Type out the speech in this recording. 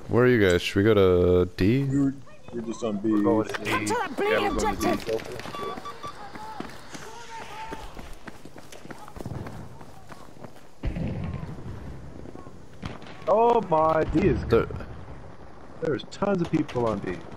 Where are you guys? Should we go to D? We're just on B. We're going to D. To the B Yeah, we're going to D. objective! Oh my, D is good. The, There's tons of people on D.